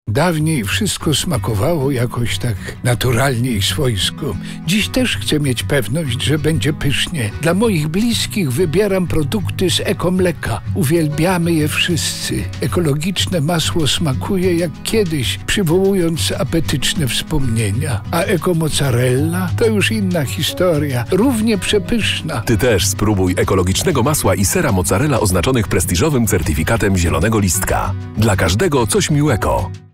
Dawniej wszystko smakowało jakoś tak naturalnie i swojsko. Dziś też chcę mieć pewność, że będzie pysznie. Dla moich bliskich wybieram produkty z ekomleka. Uwielbiamy je wszyscy. Ekologiczne masło smakuje jak kiedyś, przywołując apetyczne wspomnienia. A ekomozzarella to już inna historia, równie przepyszna. Ty też spróbuj ekologicznego masła i sera mozzarella oznaczonych prestiżowym certyfikatem zielonego listka. Dla każdego coś miłego.